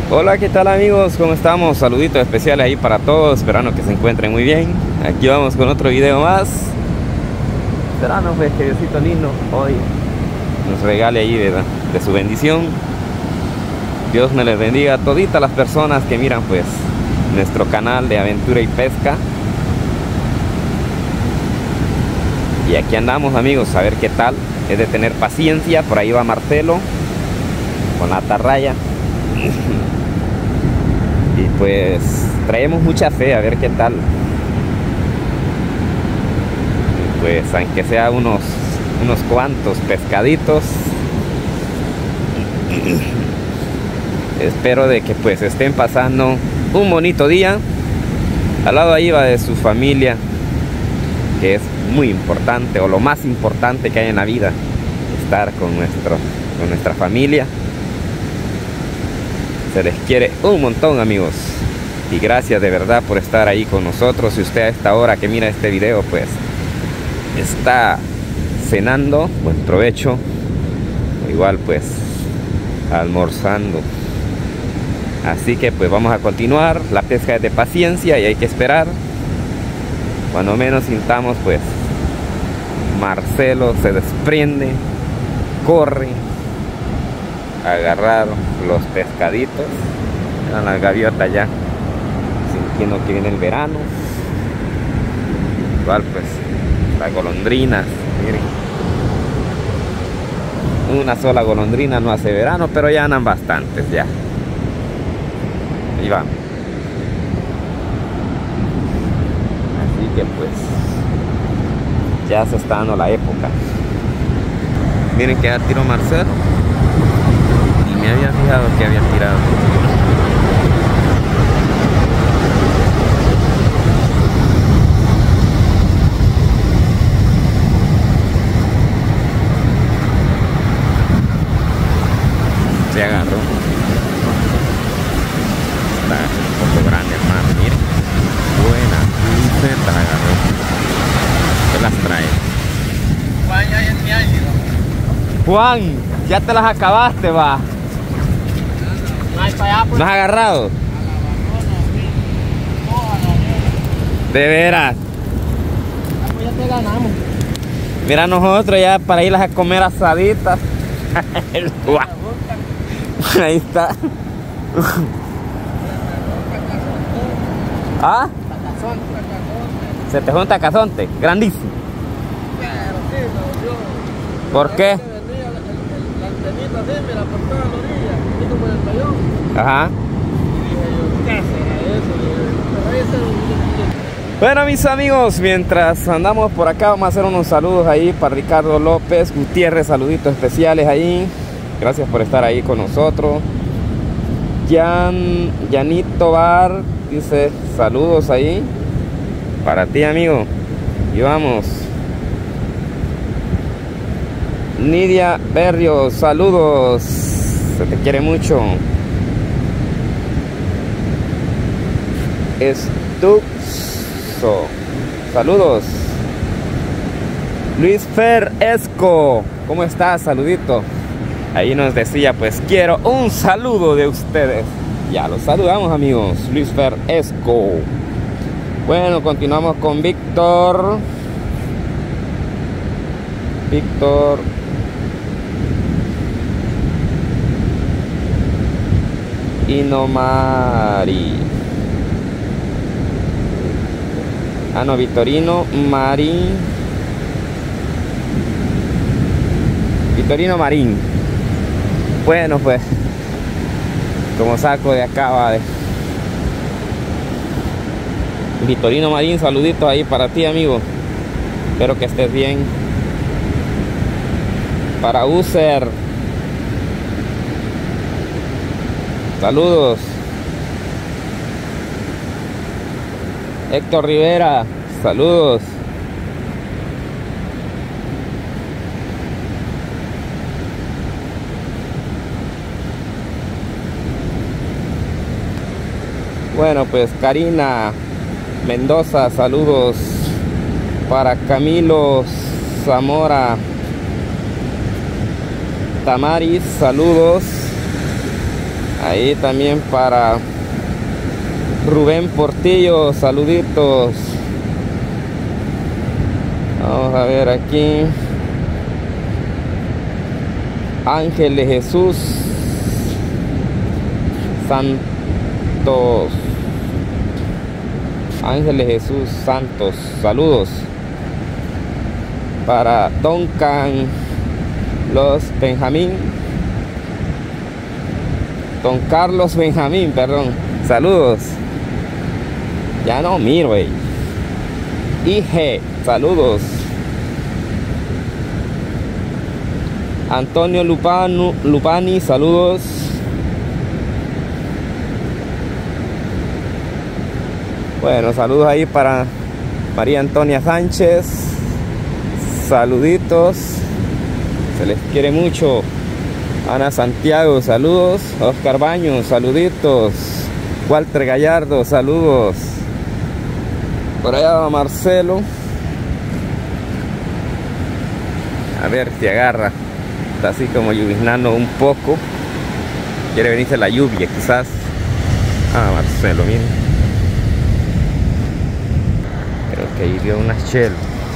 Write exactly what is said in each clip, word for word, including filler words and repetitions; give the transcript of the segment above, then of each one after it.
Hola, ¿qué tal amigos? ¿Cómo estamos? Saluditos especiales ahí para todos, esperando que se encuentren muy bien. Aquí vamos con otro video más. Esperando pues que Diosito lindo hoy nos regale ahí de, de su bendición. Dios me les bendiga a toditas las personas que miran pues nuestro canal de aventura y pesca. Y aquí andamos amigos, a ver qué tal. Es de tener paciencia. Por ahí va Marcelo con la atarraya. Y pues traemos mucha fe, a ver qué tal. Y pues aunque sea unos unos cuantos pescaditos, espero de que pues estén pasando un bonito día. Al lado ahí va de su familia, que es muy importante, o lo más importante que hay en la vida, estar con nuestro con nuestra familia. Se les quiere un montón amigos, y gracias de verdad por estar ahí con nosotros. Si usted a esta hora que mira este video pues está cenando, buen provecho, igual pues almorzando. Así que pues vamos a continuar. La pesca es de paciencia y hay que esperar. Cuando menos sintamos pues Marcelo se desprende, corre a agarrar los pescaditos. Vean las gaviotas ya sintiendo que viene el verano. Igual pues las golondrinas, miren, una sola golondrina no hace verano, pero ya andan bastantes ya. Ahí van. Así que pues ya se está dando la época. Miren que ya tiró Marcelo. Ni me había fijado que había tirado. Se agarró. Está un poco grande, hermano. Miren. Buena. Se la agarró. ¿Qué las trae? Juan, ya es mi año. Juan, ya te las acabaste, va. ¿No has agarrado? De veras. Ya te ganamos. Mira nosotros ya para irlas a comer asaditas. Ahí está. ¿Ah? Se te junta cazonte, grandísimo. ¿Por qué? Ajá. Bueno mis amigos, mientras andamos por acá vamos a hacer unos saludos ahí para Ricardo López Gutiérrez, saluditos especiales ahí. Gracias por estar ahí con nosotros. Jan, Janito Bar dice saludos ahí para ti amigo. Y vamos. Nidia Berrios, saludos. Se te quiere mucho. Estuxo, saludos. Luis Fer Esco, ¿cómo estás? Saludito. Ahí nos decía, pues quiero un saludo de ustedes. Ya los saludamos amigos. Luis Fer Esco. Bueno, continuamos con Víctor. Víctor. Inomari. Ah, no, Victorino Marín. Victorino Marín. Bueno, pues, como saco de acá, va de Victorino Marín, saluditos ahí para ti, amigo. Espero que estés bien. Para User. Saludos. Héctor Rivera, saludos. Bueno, pues Karina Mendoza, saludos. Para Camilo Zamora Tamaris, saludos. Ahí también para Rubén Portillo, saluditos. Vamos a ver aquí. Ángel de Jesús Santos. Ángel de Jesús Santos, saludos. Para Duncan Los Benjamín. Don Carlos Benjamín, perdón. Saludos. Ya no miro, güey. I G, saludos. Antonio Lupano, Lupani, saludos. Bueno, saludos ahí para María Antonia Sánchez. Saluditos. Se les quiere mucho. Ana Santiago, saludos. Oscar Baños, saluditos. Walter Gallardo, saludos. Por allá va Marcelo. A ver si agarra. Está así como lluviznando un poco. Quiere venirse la lluvia quizás. Ah, Marcelo, miren. Creo que ahí vio una shell.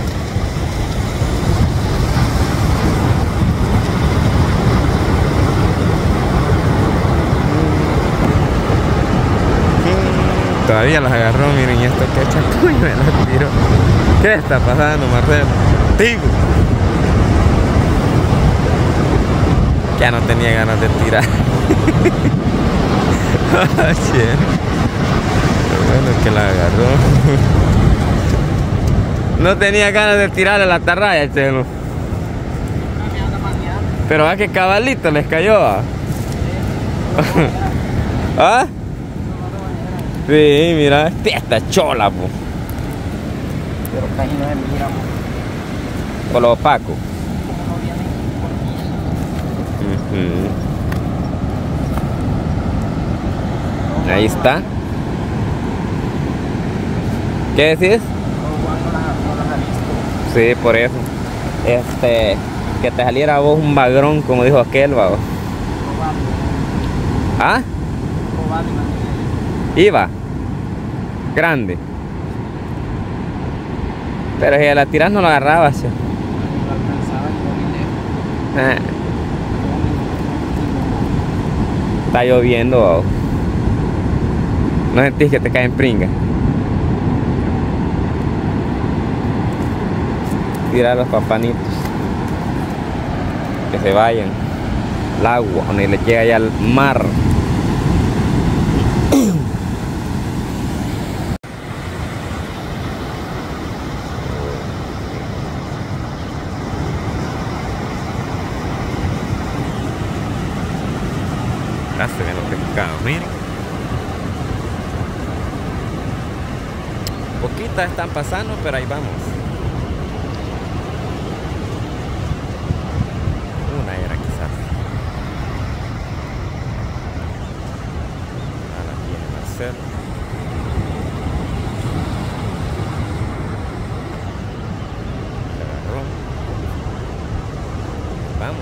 Todavía las agarró, miren, y esto que chapuy me las tiró. ¿Qué está pasando, Marcelo? Digo. Ya no tenía ganas de tirar. Lo bueno que la agarró. No tenía ganas de tirarle la atarraya, chelo. Pero a que cabalito les cayó. ¿Ah? Sí, mira, esta chola, po. Pero casi no se mira, po. Por lo opaco. Uh-huh. Ahí está. ¿Qué decís? Sí, por eso. Este, que te saliera a vos un bagrón, como dijo aquel, va. ¿Ah? Iba. Grande. Pero si a la tiras no lo agarrabas. ¿Sí? Ah. Está lloviendo. Oh. No sentís que te caen pringas. Tira a los papanitos. Que se vayan. El agua, donde le llega ya al mar. Ya se ven los pescados, miren. Poquitas están pasando, pero ahí vamos. Una era quizás. Ahora viene Marcelo. Se agarró. Vamos.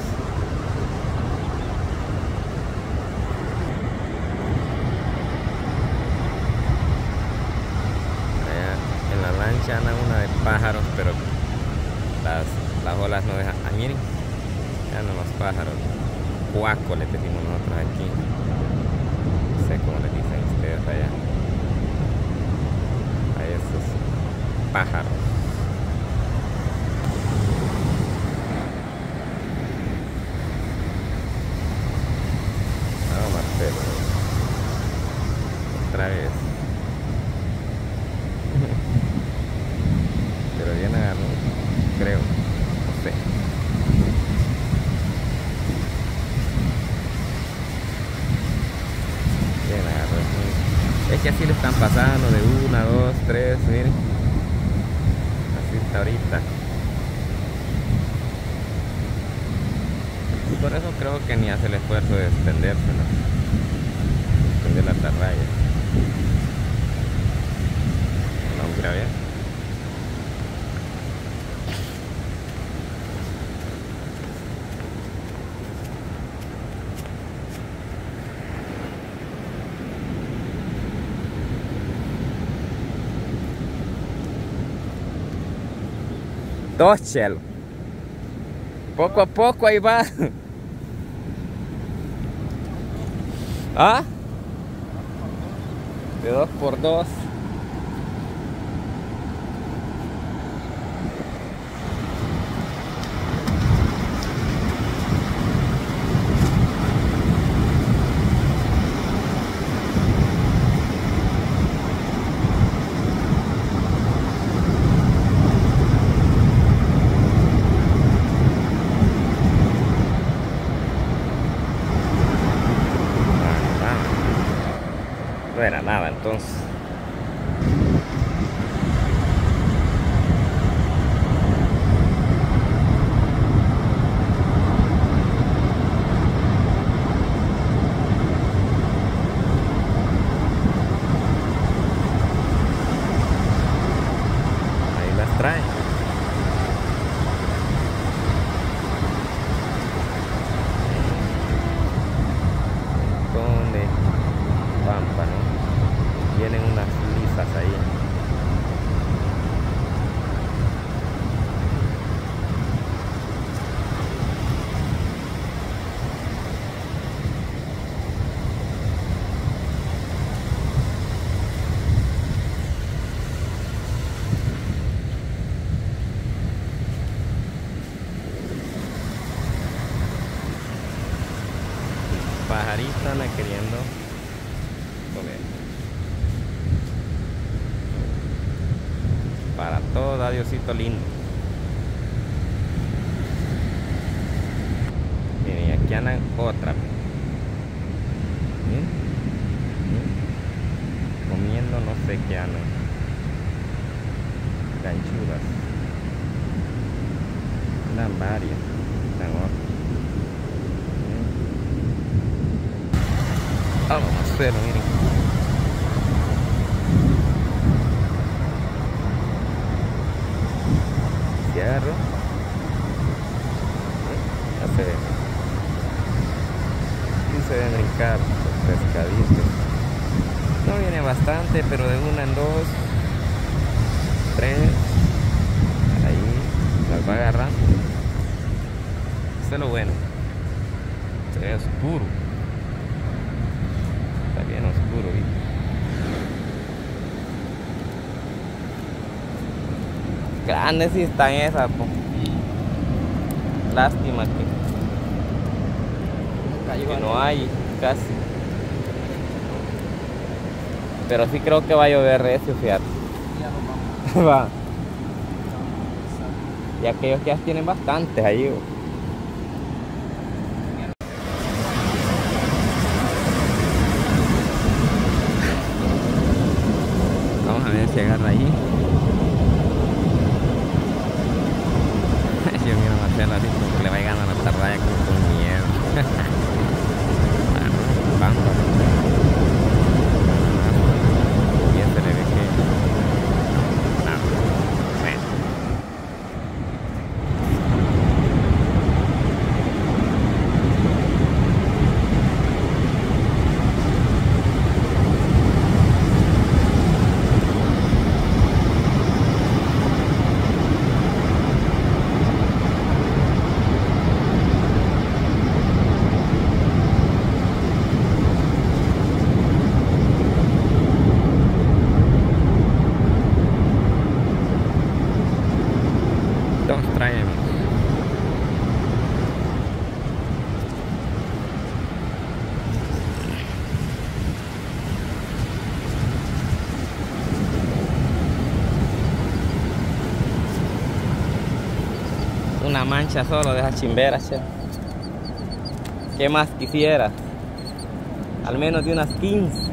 Anda una de pájaros, pero las, las olas no dejan. Ah, miren, ya no los pájaros. Cuaco les decimos nosotros aquí. No sé cómo les dicen ustedes allá. A esos pájaros. Vamos, Marcelo. Otra vez. Pero bien agarró, creo, no sé. Bien agarró. Es que así le están pasando de una, dos, tres, miren. Así está ahorita. Y por eso creo que ni hace el esfuerzo de extenderse, ¿no? Extender la atarraya. No, mira bien. Dos chelos. Poco a poco ahí va. ¿Ah? De dos por dos. No era nada entonces. Ahí las trae. Montón de pámpano. Vienen unas lisas ahí. Pajarita anda queriendo comer. Para todo da Diosito lindo. Miren, aquí andan otra. ¿Mm? ¿Mm? Comiendo no sé qué andan. Ganchudas. Andan varias. Andan otras. Ah, vamos a hacerlo, miren. Si agarro, ya se ve. Sí se ven brincar los pescaditos. No viene bastante, pero de una en dos, tres, ahí las va agarrando. Esto es lo bueno. Se ve oscuro. Está bien oscuro, ¿viste? Grandes sí están esas, po. Lástima que, que no hay casi. Pero sí creo que va a llover recio, fíjate. Va. Y aquellos que ya tienen bastantes ahí, po. Vamos a ver si agarra ahí. Yo miro a Marcelo así como que le va llegando a la tarraya como con miedo. Vamos. Y este le ve que... Ah, bueno. Dos traemos. Una mancha solo de esas chimberas, che. ¿Qué más quisiera? Al menos de unas quince.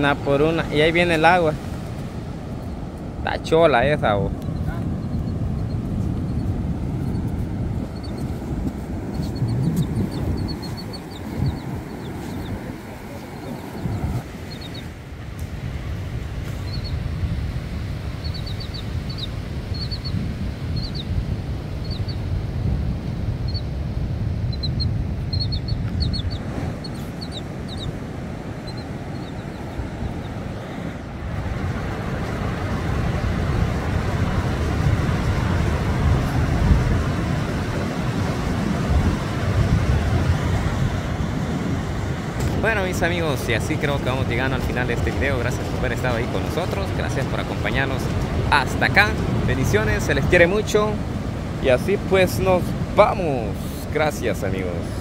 una por una. Y ahí viene el agua. Está chola esa, oh. Bueno, mis amigos, y así creo que vamos llegando al final de este video. Gracias por haber estado ahí con nosotros. Gracias por acompañarnos hasta acá. Bendiciones, se les quiere mucho. Y así pues nos vamos. Gracias, amigos.